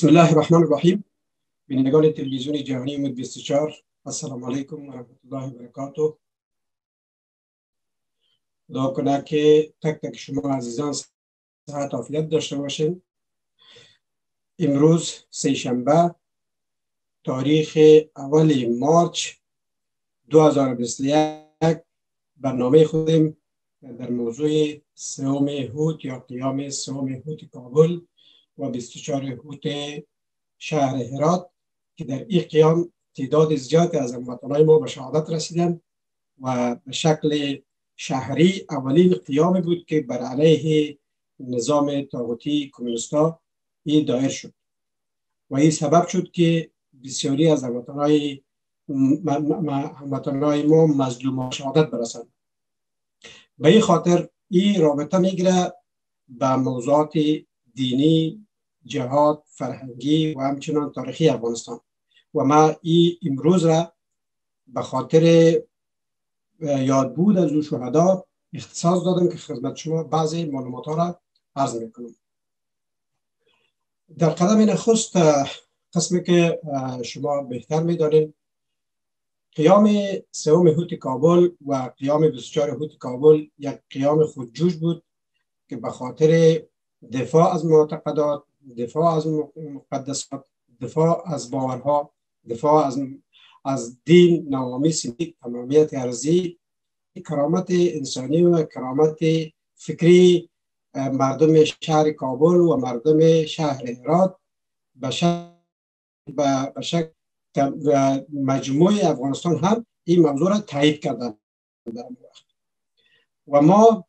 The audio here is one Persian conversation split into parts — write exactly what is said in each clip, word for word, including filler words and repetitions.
بسم الله الرحمن الرحیم. بینندگان تلویزیون جهانی امید بیست و چهار، السلام علیکم و رحمت الله و برکاته. دعا کنم که تک تک شما عزیزان صحت عافیت داشته باشین. امروز سه شنبه تاریخ اول مارچ دو هزار و بیست و یک برنامه خودم در موضوع سوم هوت یا قیام سوم هوت کابل و بیست و چهار هوت شهر هرات که در این قیام تعداد زیادی از هموطنان ما به شهادت رسیدند و به شکل شهری اولین قیام بود که بر علیه نظام طاغوتی کمونیستا این دایر شد و این سبب شد که بسیاری از هموطنان هموطنان ما مظلوم شهادت برسند. به این خاطر این رابطه میگیره به موضوعات دینی، جهاد، فرهنگی و همچنان تاریخی افغانستان و ما این امروز را به خاطر یادبود از او شهدا اختصاص دادم که خدمت شما بعضی معلومات ها را عرض میکنم. در قدم نخست قسمی که شما بهتر میدانید، قیام سوم هوت کابل و قیام بیست و چهار هوت کابل یک قیام خودجوش بود که به خاطر دفاع از معتقدات، دفاع از مقدسات، دفاع از باورها، دفاع از از دین، نوامیس تمامیت ارضی، کرامت انسانی و کرامت فکری مردم شهر کابل و مردم شهر هرات به شکل مجموعه افغانستان هم این موضوع را تایید کردند و ما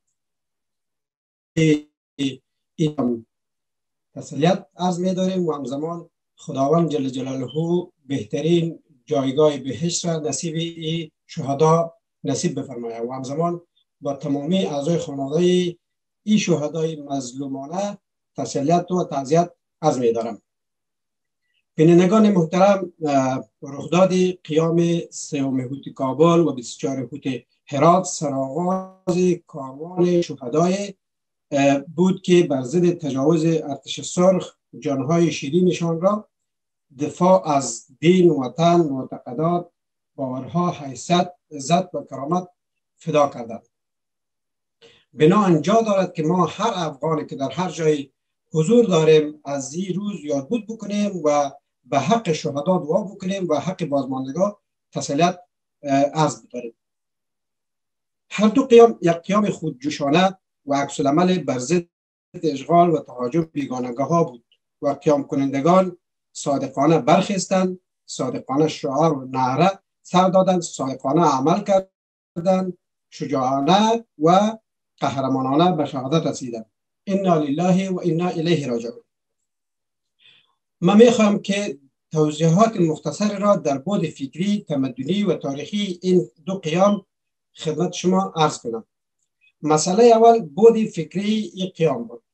این تسلیت عرض می داریم و همزمان خداوند جل جلاله بهترین جایگاه بهشت را نصیب این شهدا نصیب بفرماید و همزمان با تمامی اعضای خانواده این شهدای مظلومانه تسلیت و تعزیت عرض می دارم. بینندگان محترم، رخداد قیام سوم هوت کابل و بیست و چهار هوت هرات سرآغاز کاروان شهدای بود که بر ضد تجاوز ارتش سرخ جانهای شیرینشان را دفاع از دین، وطن، معتقدات، باورها، حیثیت، عزت و کرامت فدا کردند. بنا انجا دارد که ما هر افغانی که در هر جای حضور داریم از این روز یادبود بکنیم و به حق شهدا دعا بکنیم و حق بازماندگان تسلیت عرض بداریم. هر دو قیام یک قیام خودجوشانه و عکس العمل بر ضد اشغال و تهاجم بیگانگاه ها بود و قیام کنندگان صادقانه برخستند، صادقانه شعار و نعره سر دادند، صادقانه عمل کردند، شجاعانه و قهرمانانه به شهادت رسیدند. انا لله و انا الیه راجعون. من میخوام که توضیحات مختصر را در بعد فکری، تمدنی و تاریخی این دو قیام خدمت شما عرض کنم. مسئله اول بعد فکری این قیام بود.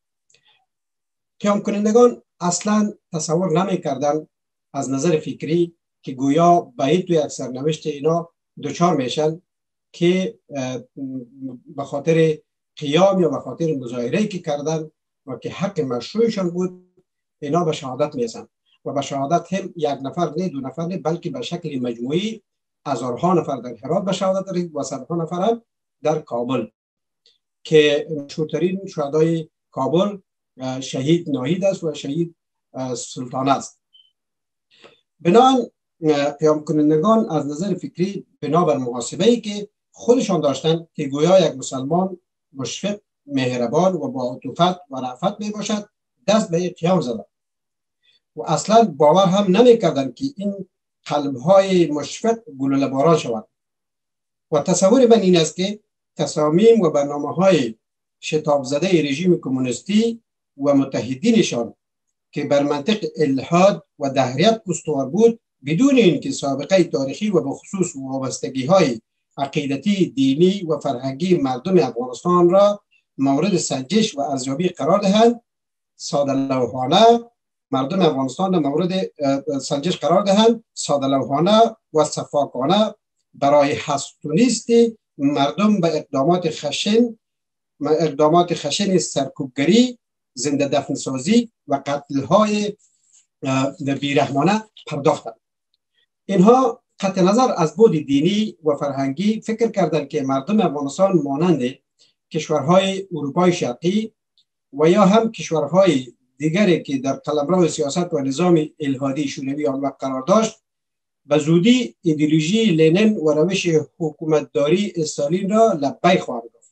قیام کنندگان اصلا تصور نمی کردن از نظر فکری که گویا باید توی یک سرنوشت اینا دوچار میشن که به خاطر قیام یا به خاطر مظاهره‌ای که کردن و که حق مشروعشان بود اینا به شهادت میرسن و به شهادت هم یک نفر نه، دو نفر نه، بلکه به شکل مجموعی هزارها نفر در هرات به شهادت رسید و صدها نفر هم در کابل که مشهورترین شهدای کابل شهید ناهید است و شهید سلطان است. بنابراین قیام کنندگان از نظر فکری بنابر محاسبه‌ای که خودشان داشتن که گویا یک مسلمان مشفق، مهربان و با عطوفت و رأفت می باشد دست به قیام زدند و اصلا باور هم نمی کردند که این قلب‌های مشفق گلوله باران شود. و تصور من این است که تصامیم و برنامه‌های شتاب زده رژیم کمونیستی و متحدینشان که بر منطق الحاد و دهریت استوار بود بدون اینکه سابقه تاریخی و بخصوص وابستگی‌های عقیدتی، دینی و فرهنگی مردم افغانستان را مورد سنجش و ارزیابی قرار دهند، ساده لوحانه مردم افغانستان را مورد سنجش قرار دهند، ساده لوحانه و صفاکانه برای حسودنیست مردم به اقدامات خشن اقدامات خشن سرکوبگری، زنده دفن سازی و قتل‌های بیرحمانه پرداختند. اینها قطع نظر از بود دینی و فرهنگی فکر کردند که مردم افغانستان مانند کشورهای اروپای شرقی و یا هم کشورهای دیگری که در قلمرو سیاست و نظام الحادی شوروی آن وقت قرار داشت به زودی ایدئولوژی لنین و روش حکومتداری استالین را لبیک خواهند گفت.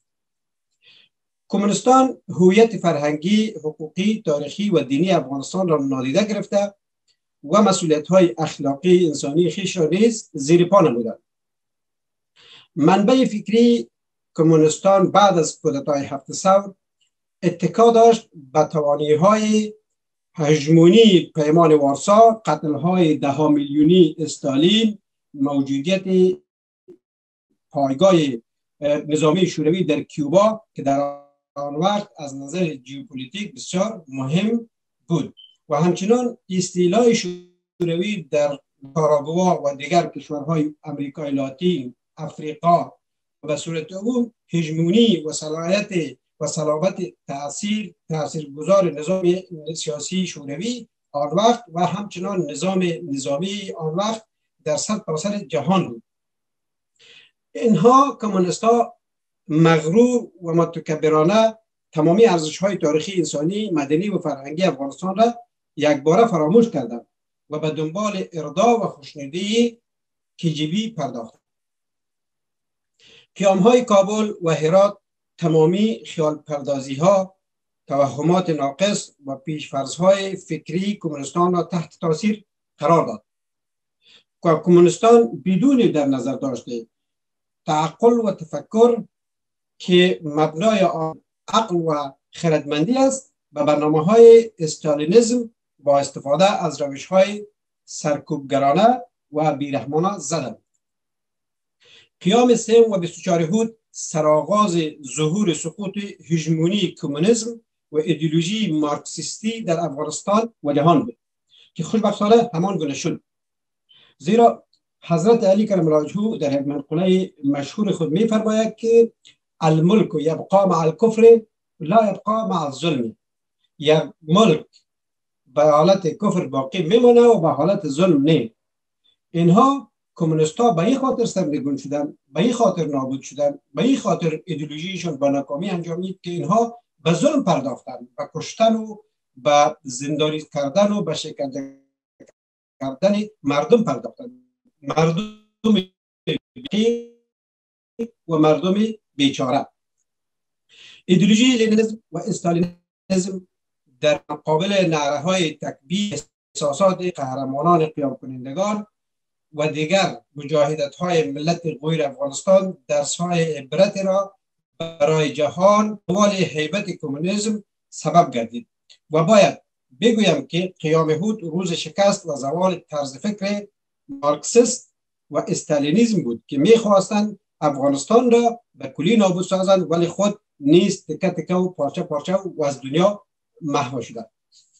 کمونستان هویت فرهنگی، حقوقی، تاریخی و دینی افغانستان را نادیده گرفته و مسئولیت‌های اخلاقی انسانی خویش را نیز زیر پا نمودند. منبع فکری کمونستان بعد از کودتای هفت ثور اتکا داشت به توانایی‌های هژمونی پیمان وارسا، قتل‌های ده میلیونی استالین، موجودیت پایگاه نظامی شوروی در کیوبا که در آن وقت از نظر ژئوپلیتیک بسیار مهم بود و همچنان استیلای شوروی در نیکاراگوآ و دیگر کشورهای امریکای لاتین، افریقا و به صورت عموم هژمونی و صلاحیت و صلابت تأثیر تاثیرگذار نظام سیاسی شوروی آن وقت و همچنان نظام نظامی آن وقت در سرتاسر جهان بود. اینها کمونیست‌ها مغرور و متکبرانه تمامی ارزش‌های تاریخی، انسانی، مدنی و فرهنگی افغانستان را یکباره فراموش کردند و به دنبال ارضا و خوشنودی کی‌جی‌بی پرداختند. قیام‌های کابل و هرات تمامی خیال پردازی ها، توهمات ناقص و پیشفرض‌های فکری کمونستان را تحت تاثیر قرار داد. کمونستان بدون در نظر داشته تعقل و تفکر که مبنای آن عقل و خردمندی است و برنامه‌های استالینیسم با استفاده از روش‌های سرکوبگرانه و بیرحمانه زدند. قیام سوم و بیست و چهارم هود سرآغاز ظهور سقوط هژمونی کمونیسم و ایدئولوژی مارکسیستی در افغانستان و جهان بود که خوشبختانه همان گونه شد. زیرا حضرت علی کرم الله وجهه در یک منقوله مشهور خود می فرماید که الملک یبقا مع الکفر لا یبقا مع الظلم. یک ملک به حالت کفر باقی میمونه و به حالت ظلم نه. اینها کمونیست‌ها به این خاطر سرنگون شدن، به این خاطر نابود شدن، به این خاطر ایدئولوژیشون به ناکامی انجامید که اینها به ظلم پرداختن، به کشتن و به زندانی کردن و به شکنجه کردن مردم پرداختن، مردم و مردم بیچاره. ایدئولوژی لنینیسم و استالینیسم در مقابل نعره‌های تکبیر احساسات قهرمانان قیام کنندگان و دیگر مجاهدت‌های ملت غیر افغانستان درس‌های عبرت را برای جهان دوال هیبت کمونیسم سبب گردید و باید بگویم که قیام هود روز شکست و زوال طرز فکر مارکسیست و استالینیسم بود که می‌خواستند افغانستان را به کلی نابود سازند ولی خود نیز تکه تکه و پارچه پارچه و از دنیا محو شدند.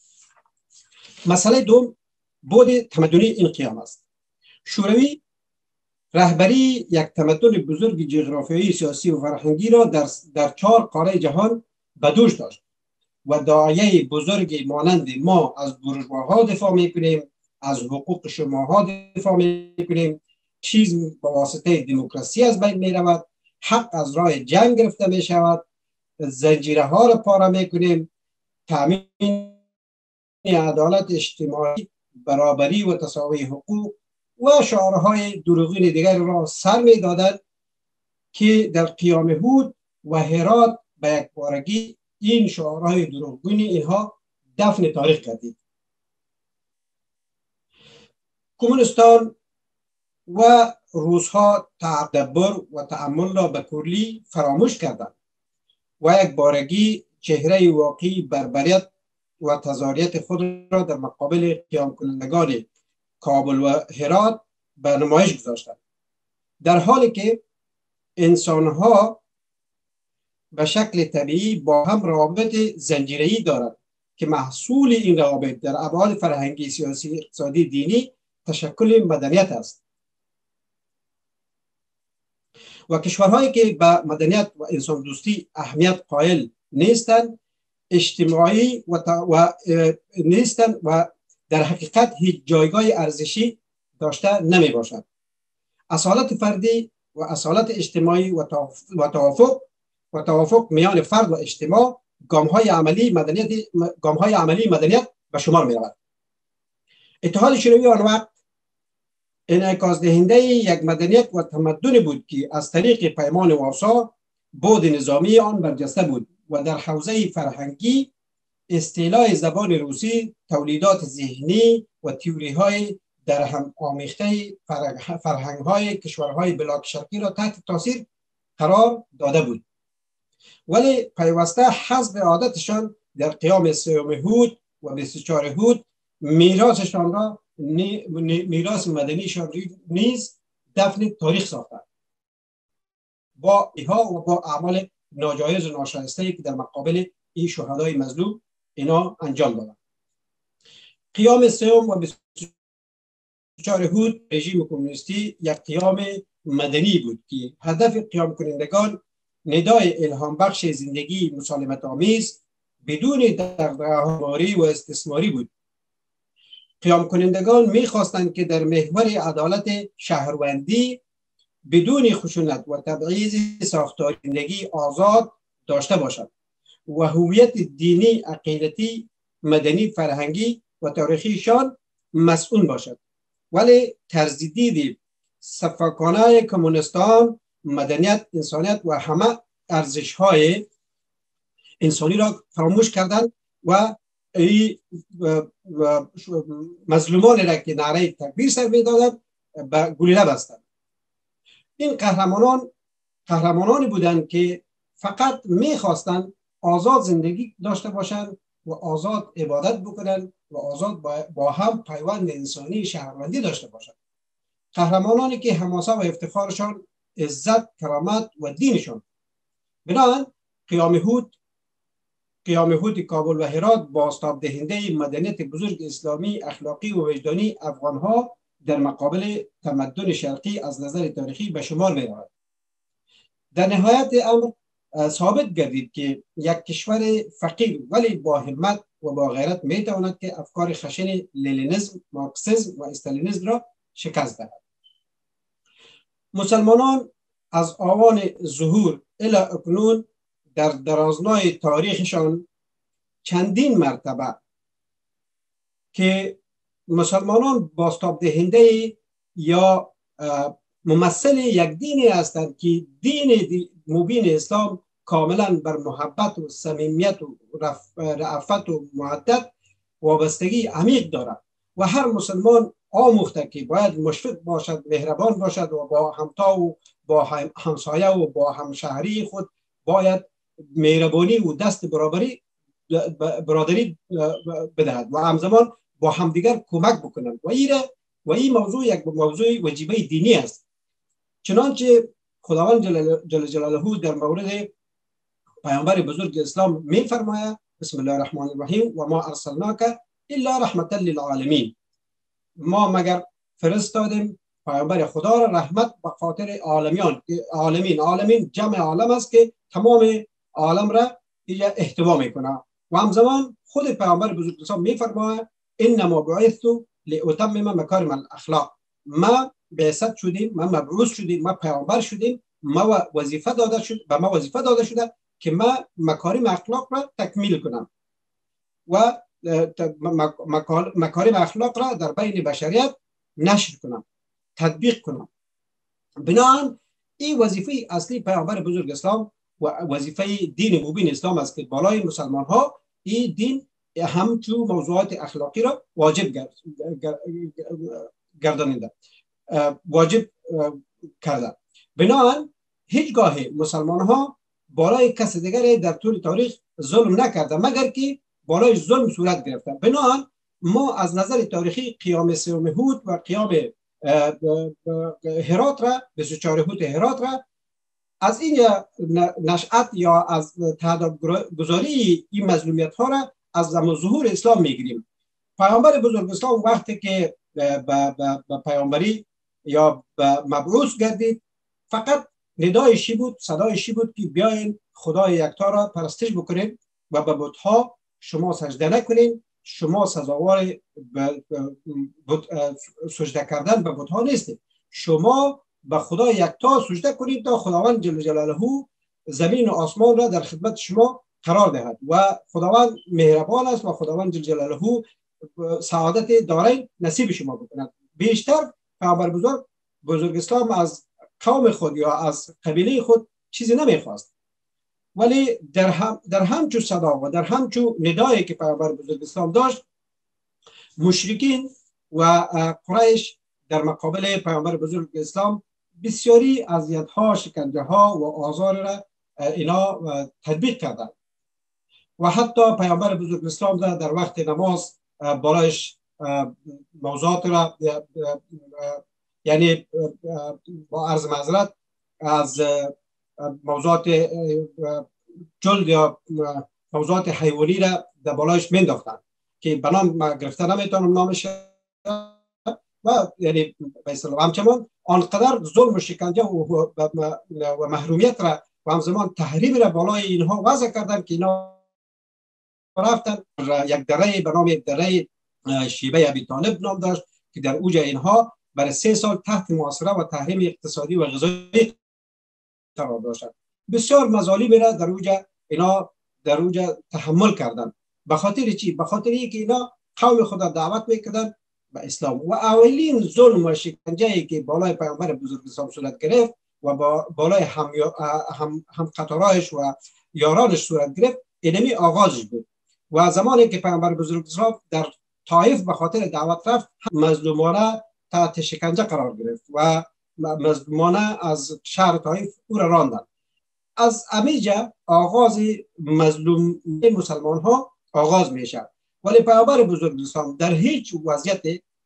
مسئله دوم بود تمدنی این قیام است. شوروی رهبری یک تمدن بزرگ جغرافیایی، سیاسی و فرهنگی را در در چهار قاره جهان به دوش داشت و داعیه بزرگی مانند ما از بورژواها دفاع میکنیم، از حقوق شماها دفاع میکنیم، چیز با واسطه دموکراسی از بین می رود، حق از راه جنگ گرفته می شود، زنجیره ها را پاره میکنیم، تامین عدالت اجتماعی، برابری و تساوی حقوق و شعارهای دروغین دیگر را سر می دادند که در قیام هود و هرات به یک بارگی این شعارهای دروغین اینها دفن تاریخ کردید. کمونستان و روس‌ها تدبر و تأمل را به کلی فراموش کردند و یک بارگی چهره واقعی بربریت و تظاهریت خود را در مقابل قیام کنندگان کابل و هرات به نمایش گذاشتند، در حالی که انسانها به شکل طبیعی با هم روابط زنجیره‌ای دارند که محصول این روابط در ابعاد فرهنگی، سیاسی، اقتصادی، دینی تشکل مدنیت است و کشورهایی که به مدنیت و انسان دوستی اهمیت قائل نیستند اجتماعی و, و نیستند و در حقیقت هیچ جایگاه ارزشی داشته نمی باشد. اصالت فردی و اصالت اجتماعی و توافق و توافق میان فرد و اجتماع گام‌های عملی مدنیت گام‌های عملی مدنیت به شمار می رود. اتحاد شوروی آن وقت انعکاس دهنده یک مدنیت و تمدن بود که از طریق پیمان وارسا بود نظامی آن برجسته بود و در حوزه فرهنگی اصطلاح زبان روسی، تولیدات ذهنی و تئوری های در هم آمیخته فرهنگ های کشورهای بلاک شرقی را تحت تاثیر قرار داده بود. ولی پیوسته حسب عادتشان در قیام سوم هود و بیست و چهارم هود میراثشان را میراث مدنیشان نیز دفن تاریخ ساختند با ایها و با اعمال ناجایز و ناشایسته که در مقابل این شهدای مظلوم اینا انجام دادند. قیام سوم و بیست و چهارم هود رژیم کمونیستی یک قیام مدنی بود که هدف قیام کنندگان ندای الهام بخش زندگی مسالمت آمیز بدون دغدغه‌آوری و استثماری بود. قیام کنندگان می‌خواستند که در محور عدالت شهروندی بدون خشونت و تبعیض ساختار زندگی آزاد داشته باشد و هویت دینی، عقیدتی، مدنی، فرهنگی و تاریخیشان مسئول باشد. ولی طرز دید صفاکانه کمونیستان مدنیت، انسانیت و همه ارزش‌های انسانی را فراموش کردند و مظلومان را که نعره تکبیر سر می‌دادند به گلوله بستند. این قهرمانان قهرمانانی بودند که فقط می‌خواستند آزاد زندگی داشته باشند و آزاد عبادت بکنند و آزاد با هم پیوند انسانی شهروندی داشته باشند. قهرمانانی که حماسه و افتخارشان عزت، کرامت و دینشان. بنابراین قیام هود قیام هود کابل و هرات بازتاب دهنده مدنیت بزرگ اسلامی، اخلاقی و وجدانی افغانها در مقابل تمدن شرقی از نظر تاریخی به شمار می رود. در نهایت امر ثابت گردید که یک کشور فقیر ولی با همت و با غیرت می تواند که افکار خشن لنینیسم، مارکسیسم و استالینیسم را شکست دهد. مسلمانان از آوان ظهور الی اکنون در درازنای تاریخشان چندین مرتبه که مسلمانان بازتاب دهنده یا ممثل یک دینی هستند که دین مبین اسلام کاملا بر محبت و صمیمیت و رأفت و مودت وابستگی عمیق دارد و هر مسلمان آموخته که باید مشفق باشد، مهربان باشد و با همتا و با همسایه و با همشهری خود باید مهربانی و دست برابری برادری بدهد و همزمان با همدیگر کمک بکنند و این و این موضوع یک موضوع واجبه دینی است. چنانچه خداوند جل جلاله در مورد پیامبر بزرگ اسلام می فرماید بسم الله الرحمن الرحیم و ما ارسلناک الا رحمتا للعالمین، ما مگر فرستادیم پیامبر خدا را رحمت به خاطر عالمیان. عالمین عالمین جمع عالم است که تمام عالم را احتوا میکنه و همزمان خود پیامبر بزرگ اسلام میفرماید انما بعثت لاتمم مکارم الاخلاق، ما بعثت شدیم، ما مبعوث شدیم، ما پیامبر شدیم، ما وظیفه داده شد به ما وظیفه داده شده که ما مکارم اخلاق را تکمیل کنم و مکارم اخلاق را در بین بشریت نشر کنم، تطبیق کنم. بنابراین این وظیفه اصلی پیامبر بزرگ اسلام و وظیفه دین مبین اسلام است که بالای مسلمان ها این دین همچون موضوعات اخلاقی را واجب گرداننده واجب کرده. بنابراین هیچگاه مسلمان ها بالای کس دیگر در طول تاریخ ظلم نکرده مگر که بالای ظلم صورت گرفته. بنابراین ما از نظر تاریخی قیام سوم هود و قیام هرات را بیست و چهارم هود هرات را از این نشأت یا از تعداد گذاری این مظلومیت ها را از زمان ظهور اسلام میگیریم. پیامبر بزرگ اسلام وقتی که به پیامبری یا به مبعوث گردید فقط ندایشی بود، صدایشی بود که بیاین خدای یکتا را پرستش بکنید و به بت‌ها شما سجده نکنید، شما سزاوار سجده کردن به بت‌ها نیستید. شما به خدا یکتا سجده کنید تا خداوند جل جلاله زمین و آسمان را در خدمت شما قرار دهد و خداوند مهربان است و خداوند جل جلاله سعادت دارین نصیب شما بکند. بیشتر پیامبر بزرگ بزرگ اسلام از قوم خود یا از قبیله خود چیزی نمیخواست، ولی در هم در همچو صدا و در همچو ندایی که پیامبر بزرگ اسلام داشت، مشرکین و قریش در مقابل پیامبر بزرگ اسلام بسیاری اذیت‌ها، شکنجه‌ها و آزار را اینا تطبیق کردند و حتی پیامبر بزرگ اسلام در, در وقت نماز بالایش موضوعات را یعنی با عرض معذرت از موضوعات جلد یا موضوعات حیوانی را در بالایش مینداختند که به نام گرفته نمیتونم نامش و یعنی به اصطلاح همچنان آنقدر ظلم و شکنجه و, و محرومیت را و همزمان تحریم را بالای اینها وضع کردند که اینا رفتن یک دره به نام دره شیبه ابی طالب نام داشت که در اوج اینها برای سه سال تحت محاصره و تحریم اقتصادی و غذایی قرار داشتند. بسیار مظالم را در اوج اینا در اوج تحمل کردند. به خاطر چی؟ به خاطر اینکه اینا قوم خدا دعوت میکردند به اسلام و اولین ظلم و شکنجه‌ای که بالای پیامبر بزرگ اسلام صورت گرفت و با بالای هم هم هم قطارایش و یارانش صورت گرفت اینمی آغازش بود و زمانی که پیامبر بزرگ اسلام در طائف به خاطر دعوت رفت، مظلومانه تحت شکنجه قرار گرفت و مظلومانه از شهر طائف او را راندند. از امیجا آغاز مظلوم مسلمان ها آغاز میشه، ولی پیامبر بزرگ اسلام در هیچ وضعیت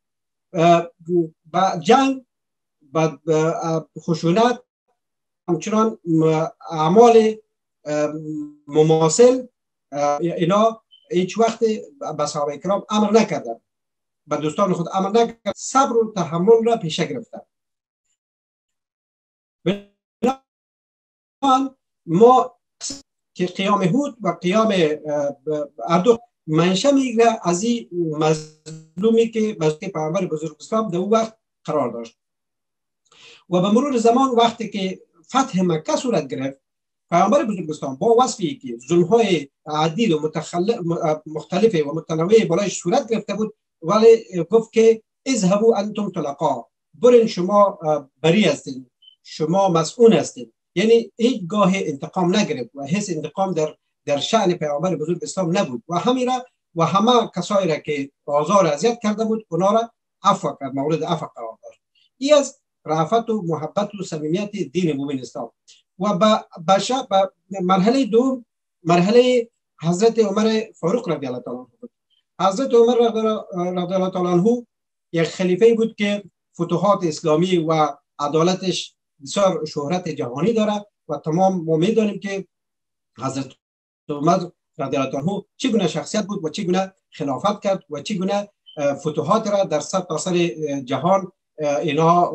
با جنگ با خشونت همچنان اعمال مماثل اینا هیچ وقت به صحابه کرام امر نکردن، به دوستان خود امر نکردن، صبر و تحمل را پیشه گرفتن. ما که قیام هود و قیام اردو منشه میگیره از این مظلومی که مظلومی پیامبر بزرگ اسلام در اون وقت قرار داشت و به مرور زمان وقتی که فتح مکه صورت گرفت، پیامبر بزرگ اسلام با وصفی که ظلم‌های عدید و مختلف و متنوع بالایش صورت گرفته بود، ولی گفت که اذهبوا انتم طلقاء، برین شما بری هستین، شما مسئول هستین. یعنی هیچ گاه انتقام نگرفت و حس انتقام در در شأن پیامبر بزرگ اسلام نبود و همین را و همه کسایی را که آزار اذیت کرده بود اونا را عفو کرد، مورد عفو قرار داد. این از رأفت و محبت و صمیمیت دین مؤمن اسلام. و با مرحله دوم مرحله حضرت عمر فاروق رضی الله تعالی عنه بود. حضرت عمر رضی الله تعالی عنه یک خلیفه بود که فتوحات اسلامی و عدالتش بسیار شهرت جهانی داره و تمام ما میدانیم که حضرت عمر رضی الله تعالی عنه چگونه شخصیت بود و چگونه خلافت کرد و چگونه فتوحات را در سر تا سر جهان اینا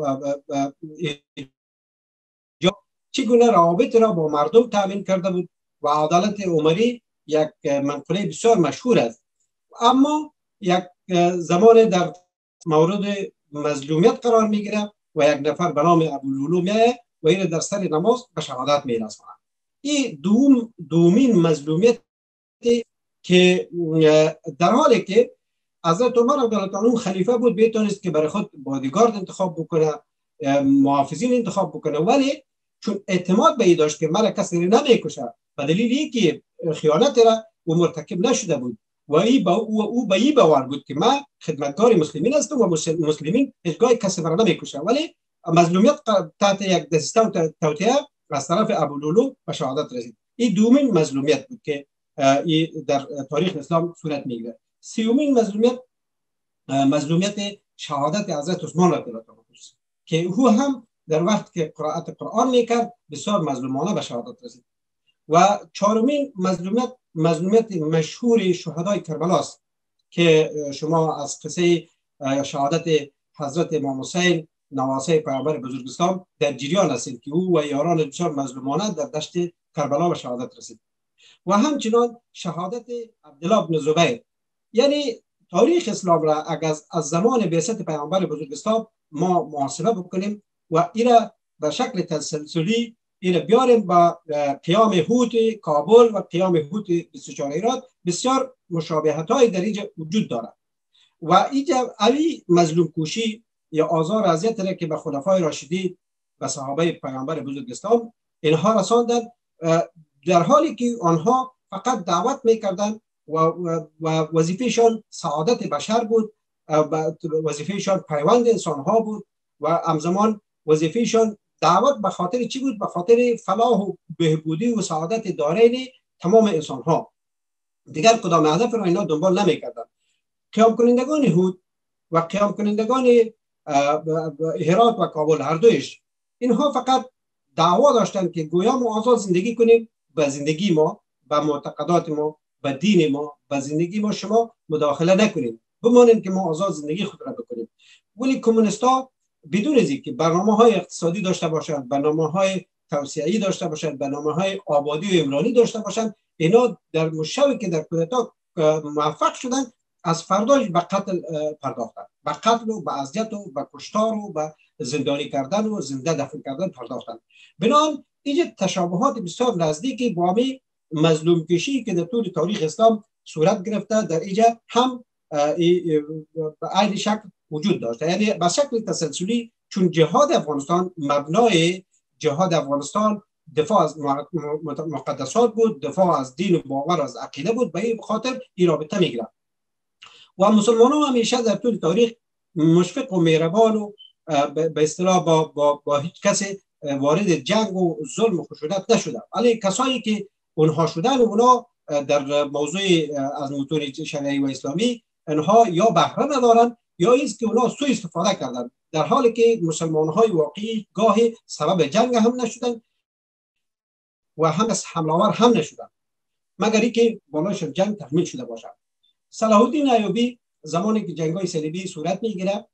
چگونه روابط را با مردم تامین کرده بود و عدالت عمری یک منقوله بسیار مشهور است. اما یک زمان در مورد مظلومیت قرار میگیره و یک نفر به نام ابولولو میایه و این در سر نماز به شهادت میرسونه. این دوم دومین مظلومیت که در حالی که حضرت عمر رضی الله عنه خلیفه بود، میتونست که برای خود بادیگارد انتخاب بکنه، محافظین انتخاب بکنه، ولی چون اعتماد به این داشت که مرا کسی نمیکشه به دلیل اینکه خیانت را او مرتکب نشده بود و ای با او, او به این باور بود که من خدمتگار مسلمین هستم و مسلمین هیچگاه کسی مرا نمیکشه، ولی مظلومیت تحت یک دسیسه و توطئه از طرف ابولولو به شهادت رسید. این دومین مظلومیت بود که در تاریخ اسلام صورت میگیره. سیومین مظلومیت مظلومیت شهادت حضرت عثمان رضی الله عنه که او هم در وقت که قرائت قرآن میکرد بسیار مظلومانه به شهادت رسید. و چهارمین مظلومیت مظلومیت مشهور شهدای کربلا است که شما از قصه شهادت حضرت امام حسین نواسه پیامبر بزرگ اسلام در جریان هستید که او و یاران بسیار مظلومانه در دشت کربلا به شهادت رسید. و همچنان شهادت عبدالله بن زبیر یعنی تاریخ اسلام را اگر از زمان بعثت پیامبر بزرگ اسلام ما محاسبه بکنیم و اینا به شکل تسلسلی اینا بیاریم با قیام هوت کابل و قیام هوت بیست و چهار ایران، بسیار مشابهت های در اینجا وجود دارد و اینجا علی مظلوم کوشی یا آزار اذیت را که به خلفای راشدین و صحابه پیامبر بزرگ اسلام اینها رساندن، در حالی که آنها فقط دعوت میکردن و, و, و وظیفهشان سعادت بشر بود، وظیفهشان پیوند انسان ها بود و همزمان وظیفهشان دعوت به خاطر چی بود؟ به خاطر فلاح و بهبودی و سعادت دارین تمام انسان ها. دیگر کدام هدف را اینا دنبال نمیکردن. قیام کنندگان هود و قیام کنندگان هرات و کابل هر دویش اینها فقط دعوا داشتن که گویا ما آزاد زندگی کنیم، به زندگی ما، به معتقدات ما، به دین ما، به زندگی ما شما مداخله نکنیم، بمانیم که ما آزاد زندگی خود را بکنیم. ولی کمونیستا بدون از اینکه برنامه‌های اقتصادی داشته باشند، برنامه‌های توسعه‌ای داشته باشند، برنامه‌های آبادی و عمرانی داشته باشند، اینا در مشوی که در کودتا موفق شدن از فرداش به قتل پرداختن، به قتل و به اذیت و به کشتار و به زندانی کردن و زنده دفن کردن پرداختن. بنابراین این تشابهات بسیار نزدیکی با می مظلوم کشی که در طول تاریخ اسلام صورت گرفته در اینجا هم به عین شکل وجود داشته، یعنی به شکل تسلسلی، چون جهاد افغانستان مبنای جهاد افغانستان دفاع از مقدسات بود، دفاع از دین و باور از عقیده بود، به این خاطر این رابطه میگیره و مسلمان ها همیشه در طول تاریخ مشفق و مهربان و به اصطلاح با, با, با هیچ کسی وارد جنگ و ظلم و خشونت نشده، ولی کسایی که اونها شدن اونها در موضوع از متون شرعی و اسلامی انها یا بهره ندارن یا است که اونها سوء استفاده کردن، در حالی که مسلمان های واقعی گاهی سبب جنگ هم نشدن و هم از حمله‌آور هم نشدن مگر اینکه بالایشان جنگ تحمیل شده باشد. صلاح الدین ایوبی زمانی که جنگ‌های صلیبی صورت میگیره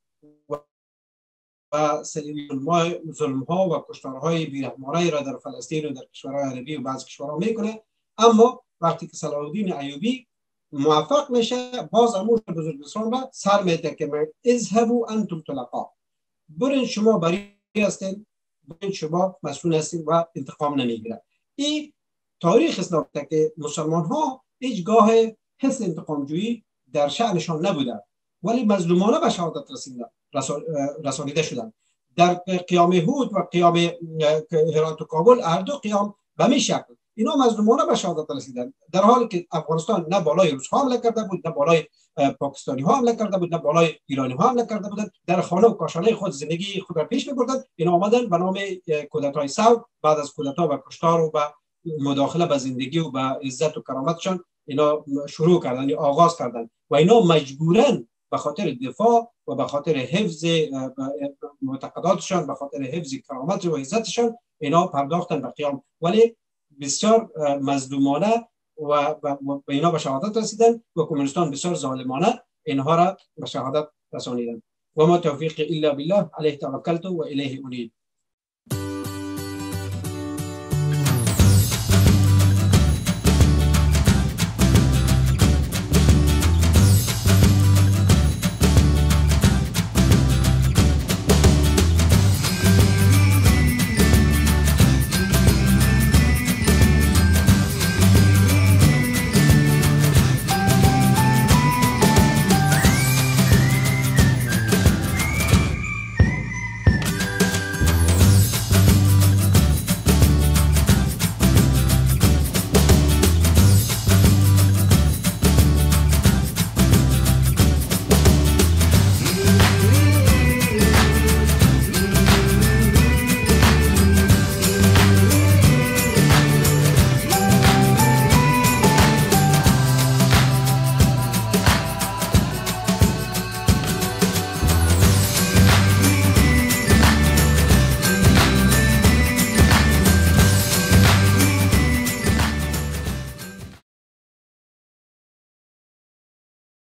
و صلیبی ظلم‌ها و کشتارهای بی‌رحمانه را در فلسطین و در کشورهای عربی و بعض کشورها میکنه، اما وقتی که صلاح الدین ایوبی موفق میشه باز امور بزرگ اسلام را سر میده که اذهبوا انتم طلقاء، برین شما بری هستین، برین شما مسئول هستین و انتقام نمیگیرن. این تاریخ اسلام که مسلمان ها هیچگاه حس انتقام جویی در شأنشان نبوده ولی مظلومانه به شهادت رسانیده شدند. در قیام هود و قیام هرات و کابل هر دو قیام به می شکل اینا مظلومانه به شهادت رسیدند، در حالی که افغانستان نه بالای روس ها حمله کرده بود، نه بالای پاکستانی ها حمله کرده بود، نه بالای ایرانی ها حمله کرده بودند، در خانه و کاشانه خود زندگی خود را پیش می‌بردند. اینا آمدن به نام کودتای ثور بعد از کودتا و کشتار و به مداخله به زندگی و به عزت و کرامتشان اینا شروع کردن یا آغاز کردن و اینا مجبورن به خاطر دفاع و به خاطر حفظ معتقداتشان، به خاطر حفظ کرامت و عزتشان اینا پرداختن به قیام، ولی بسیار مظلومانه و به اینا به شهادت رسیدن و کمونیستان بسیار ظالمانه اینها را به شهادت رسانیدن. و ما توفیق الا بالله علیه توکلت و الیه انیب.